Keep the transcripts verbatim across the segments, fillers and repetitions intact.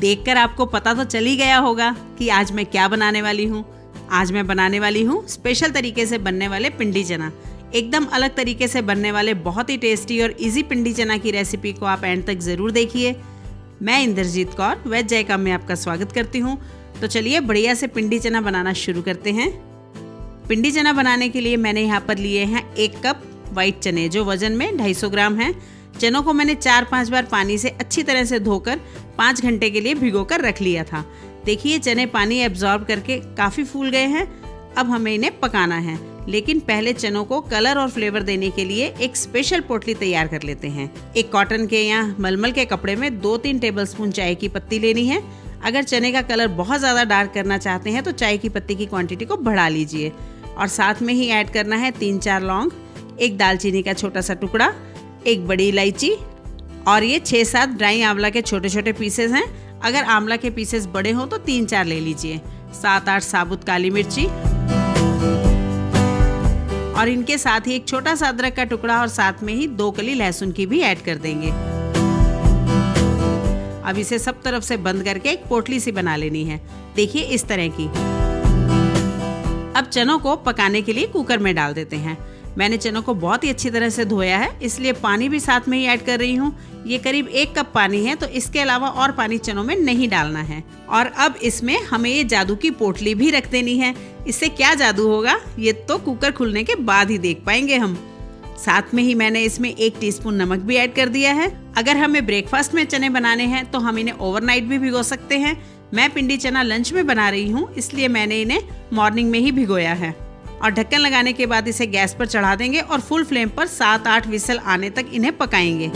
देखकर आपको पता तो चल ही गया होगा कि आज मैं क्या बनाने वाली हूँ। आज मैं बनाने वाली हूँ स्पेशल तरीके से बनने वाले पिंडी चना। एकदम अलग तरीके से बनने वाले बहुत ही टेस्टी और इजी पिंडी चना की रेसिपी को आप एंड तक ज़रूर देखिए। मैं इंद्रजीत कौर वेज जायका में आपका स्वागत करती हूँ। तो चलिए बढ़िया से पिंडी चना बनाना शुरू करते हैं। पिंडी चना बनाने के लिए मैंने यहाँ पर लिए हैं एक कप वाइट चने, जो वजन में ढाई सौ ग्राम हैं। चनों को मैंने चार पांच बार पानी से अच्छी तरह से धोकर पाँच घंटे के लिए भिगोकर रख लिया था। देखिए चने पानी एब्जॉर्ब करके काफ़ी फूल गए हैं। अब हमें इन्हें पकाना है, लेकिन पहले चनों को कलर और फ्लेवर देने के लिए एक स्पेशल पोटली तैयार कर लेते हैं। एक कॉटन के या मलमल के कपड़े में दो तीन टेबलस्पून चाय की पत्ती लेनी है। अगर चने का कलर बहुत ज़्यादा डार्क करना चाहते हैं तो चाय की पत्ती की क्वांटिटी को बढ़ा लीजिए। और साथ में ही ऐड करना है तीन चार लौंग, एक दालचीनी का छोटा सा टुकड़ा, एक बड़ी इलायची और ये छः सात ड्राई आंवला के छोटे छोटे पीसेस हैं। अगर आंवला के पीसेस बड़े हो तो तीन चार ले लीजिए। सात आठ साबुत काली मिर्ची और इनके साथ ही एक छोटा सा अदरक का टुकड़ा और साथ में ही दो कली लहसुन की भी ऐड कर देंगे। अब इसे सब तरफ से बंद करके एक पोटली सी बना लेनी है। देखिए इस तरह की। अब चनों को पकाने के लिए कुकर में डाल देते हैं। मैंने चनों को बहुत ही अच्छी तरह से धोया है, इसलिए पानी भी साथ में ही ऐड कर रही हूँ। ये करीब एक कप पानी है, तो इसके अलावा और पानी चनों में नहीं डालना है। और अब इसमें हमें ये जादू की पोटली भी रख देनी है। इससे क्या जादू होगा ये तो कुकर खुलने के बाद ही देख पाएंगे हम। साथ में ही मैंने इसमें एक टीस्पून नमक भी ऐड कर दिया है। अगर हमें ब्रेकफास्ट में चने बनाने हैं तो हम इन्हें ओवरनाइट भी भिगो सकते हैं। मैं पिंडी चना लंच में बना रही हूँ, इसलिए मैंने इन्हें मॉर्निंग में ही भिगोया है। और ढक्कन लगाने के बाद इसे गैस पर चढ़ा देंगे और फुल फ्लेम पर सात आठ विसल आने तक इन्हें पकाएंगे।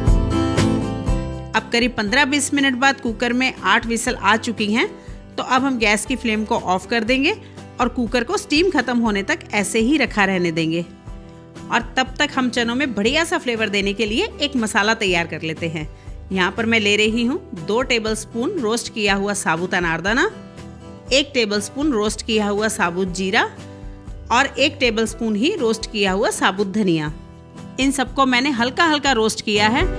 अब करीब पंद्रह बीस मिनट बाद कुकर में आठ विसल आ चुकी हैं, तो अब हम गैस की फ्लेम को ऑफ कर देंगे और कुकर को स्टीम खत्म होने तक ऐसे ही रखा रहने देंगे। और तब तक हम चनों में बढ़िया सा फ्लेवर देने के लिए एक मसाला तैयार कर लेते हैं। यहाँ पर मैं ले रही हूँ दो टेबलस्पून रोस्ट किया हुआ साबुत अनारदाना, एक टेबलस्पून रोस्ट किया हुआ साबुत जीरा और एक टेबलस्पून ही रोस्ट किया हुआ साबुत धनिया। इन सबको मैंने हल्का हल्का रोस्ट किया है।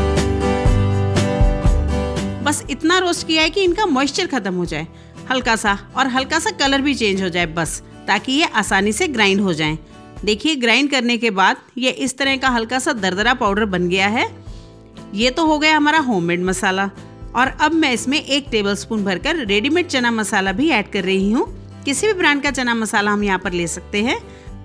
बस इतना रोस्ट किया है कि इनका मॉइस्चर खत्म हो जाए हल्का सा, और हल्का सा कलर भी चेंज हो जाए, बस ताकि ये आसानी से ग्राइंड हो जाएं। देखिए ग्राइंड करने के बाद ये इस तरह का हल्का सा दरदरा पाउडर बन गया है। ये तो हो गया हमारा होममेड मसाला। और अब मैं इसमें एक टेबलस्पून भरकर रेडीमेड चना मसाला भी ऐड कर रही हूँ। किसी भी ब्रांड का चना मसाला हम यहाँ पर ले सकते हैं।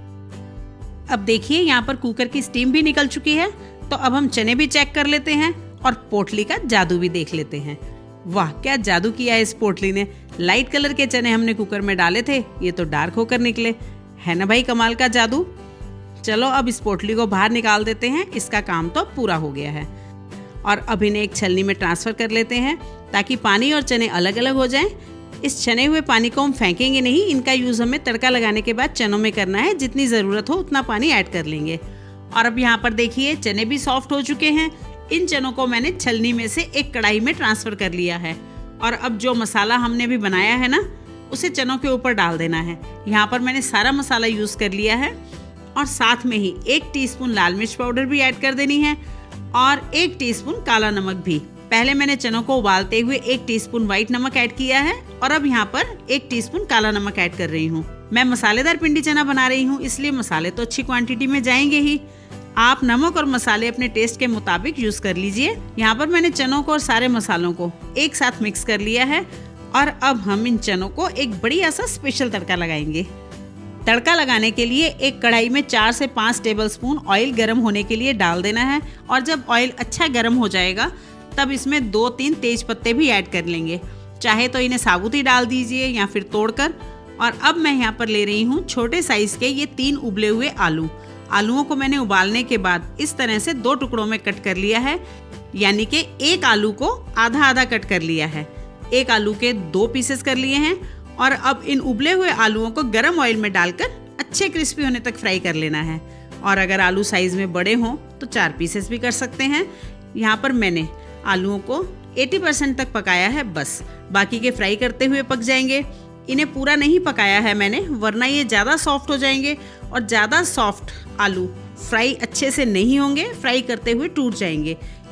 अब देखिए यहाँ पर कुकर की स्टीम भी निकल चुकी है, तो अब हम चने भी चेक कर लेते हैं और पोटली का जादू भी देख लेते हैं। वाह क्या जादू किया है इस पोटली ने। लाइट कलर के चने हमने कुकर में डाले थे, ये तो डार्क होकर निकले। है ना भाई कमाल का जादू। चलो अब इस पोटली को बाहर निकाल देते हैं, इसका काम तो पूरा हो गया है। और अब इन्हें एक छलनी में ट्रांसफर कर लेते हैं ताकि पानी और चने अलग अलग हो जाएं। इस छने हुए पानी को हम फेंकेंगे नहीं, इनका यूज़ हमें तड़का लगाने के बाद चनों में करना है। जितनी ज़रूरत हो उतना पानी ऐड कर लेंगे। और अब यहाँ पर देखिए चने भी सॉफ्ट हो चुके हैं। इन चनों को मैंने छलनी में से एक कढ़ाई में ट्रांसफ़र कर लिया है। और अब जो मसाला हमने भी बनाया है ना, उसे चनों के ऊपर डाल देना है। यहाँ पर मैंने सारा मसाला यूज़ कर लिया है। और साथ में ही एक टीस्पून लाल मिर्च पाउडर भी ऐड कर देनी है और एक टीस्पून काला नमक भी। पहले मैंने चनों को उबालते हुए एक टीस्पून व्हाइट नमक ऐड किया है और अब यहाँ पर एक टीस्पून काला नमक ऐड कर रही हूँ। मैं मसालेदार पिंडी चना बना रही हूँ, इसलिए मसाले तो अच्छी क्वांटिटी में जाएंगे ही। आप नमक और मसाले अपने टेस्ट के मुताबिक यूज कर लीजिए। यहाँ पर मैंने चनों को और सारे मसालों को एक साथ मिक्स कर लिया है। और अब हम इन चनों को एक बढ़िया सा स्पेशल तड़का लगाएंगे। तड़का लगाने के लिए एक कढ़ाई में चार से पाँच टेबलस्पून ऑयल गर्म होने के लिए डाल देना है। और जब ऑयल अच्छा गर्म हो जाएगा तब इसमें दो तीन तेज पत्ते भी ऐड कर लेंगे। चाहे तो इन्हें साबुत ही डाल दीजिए या फिर तोड़कर। और अब मैं यहाँ पर ले रही हूँ छोटे साइज के ये तीन उबले हुए आलू। आलूओं को मैंने उबालने के बाद इस तरह से दो टुकड़ों में कट कर लिया है, यानी कि एक आलू को आधा आधा कट कर लिया है। एक आलू के दो पीसेस कर लिए हैं। और अब इन उबले हुए आलूओं को गर्म ऑयल में डालकर अच्छे क्रिस्पी होने तक फ्राई कर लेना है। और अगर आलू साइज में बड़े हों तो चार पीसेस भी कर सकते हैं। यहाँ पर मैंने आलूओं को अस्सी परसेंट तक पकाया है, बस बाकी के फ्राई करते हुए पक जाएंगे। इन्हें पूरा नहीं पकाया है मैंने, वरना ये ज़्यादा सॉफ्ट हो जाएंगे और ज़्यादा सॉफ्ट आलू फ्राई अच्छे से नहीं होंगे, फ्राई करते हुए टूट जाएंगे।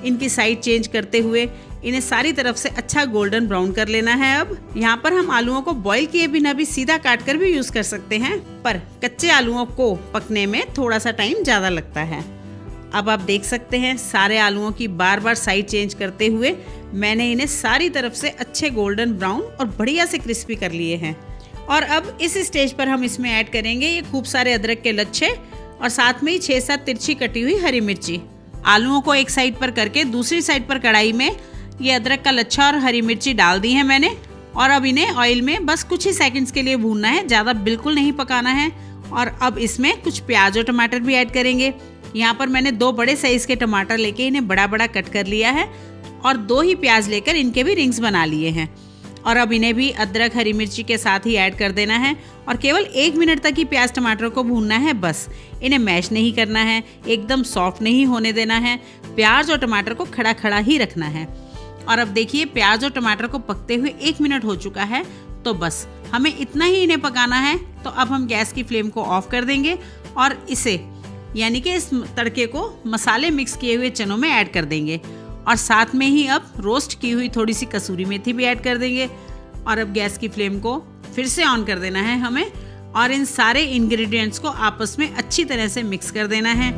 इनकी साइड चेंज करते हुए इन्हें सारी तरफ से अच्छा गोल्डन ब्राउन कर लेना है। अब यहाँ पर हम आलूओं को बॉईल किए बिना भी सीधा काट कर भी यूज कर सकते हैं, पर कच्चे आलूओं को पकने में थोड़ा सा टाइम ज्यादा लगता है। अब आप देख सकते हैं सारे आलूओं की बार बार साइड चेंज करते हुए मैंने इन्हें सारी तरफ से अच्छे गोल्डन ब्राउन और बढ़िया से क्रिस्पी कर लिए हैं। और अब इस स्टेज पर हम इसमें ऐड करेंगे ये खूब सारे अदरक के लच्छे और साथ में ही छह सात तिरछी कटी हुई हरी मिर्ची। आलूओं को एक साइड पर करके दूसरी साइड पर कढ़ाई में ये अदरक का लच्छा और हरी मिर्ची डाल दी है मैंने, और अब इन्हें ऑयल में बस कुछ ही सेकंड्स के लिए भूनना है, ज़्यादा बिल्कुल नहीं पकाना है। और अब इसमें कुछ प्याज और टमाटर भी ऐड करेंगे। यहाँ पर मैंने दो बड़े साइज के टमाटर लेके इन्हें बड़ा बड़ा कट कर लिया है और दो ही प्याज लेकर इनके भी रिंग्स बना लिए हैं। और अब इन्हें भी अदरक हरी मिर्ची के साथ ही ऐड कर देना है और केवल एक मिनट तक ही प्याज टमाटर को भूनना है बस। इन्हें मैश नहीं करना है, एकदम सॉफ्ट नहीं होने देना है, प्याज और टमाटर को खड़ा खड़ा ही रखना है। और अब देखिए प्याज और टमाटर को पकते हुए एक मिनट हो चुका है, तो बस हमें इतना ही इन्हें पकाना है। तो अब हम गैस की फ्लेम को ऑफ कर देंगे और इसे यानी कि इस तड़के को मसाले मिक्स किए हुए चनों में ऐड कर देंगे और साथ में ही अब रोस्ट की हुई थोड़ी सी कसूरी मेथी भी ऐड कर देंगे। और अब गैस की फ्लेम को फिर से ऑन कर देना है हमें और इन सारे इंग्रेडिएंट्स को आपस में अच्छी तरह से मिक्स कर देना है।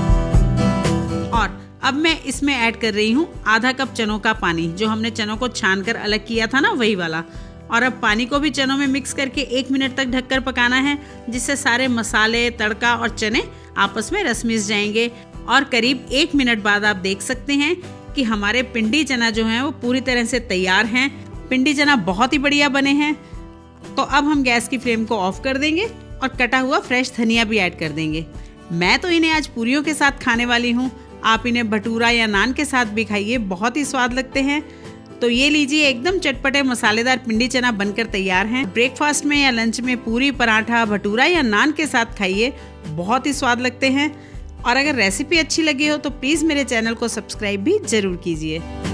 और अब मैं इसमें ऐड कर रही हूँ आधा कप चनों का पानी, जो हमने चनों को छान कर अलग किया था ना, वही वाला। और अब पानी को भी चनों में मिक्स करके एक मिनट तक ढककर पकाना है, जिससे सारे मसाले, तड़का और चने आपस में रस मिस जाएंगे। और करीब एक मिनट बाद आप देख सकते हैं कि हमारे पिंडी चना जो है वो पूरी तरह से तैयार हैं। पिंडी चना बहुत ही बढ़िया बने हैं। तो अब हम गैस की फ्लेम को ऑफ कर देंगे और कटा हुआ फ्रेश धनिया भी ऐड कर देंगे। मैं तो इन्हें आज पूरियों के साथ खाने वाली हूँ, आप इन्हें भटूरा या नान के साथ भी खाइए, बहुत ही स्वाद लगते हैं। तो ये लीजिए, एकदम चटपटे मसालेदार पिंडी चना बनकर तैयार हैं। ब्रेकफास्ट में या लंच में पूरी, पराठा, भटूरा या नान के साथ खाइए, बहुत ही स्वाद लगते हैं। और अगर रेसिपी अच्छी लगी हो तो प्लीज़ मेरे चैनल को सब्सक्राइब भी ज़रूर कीजिए।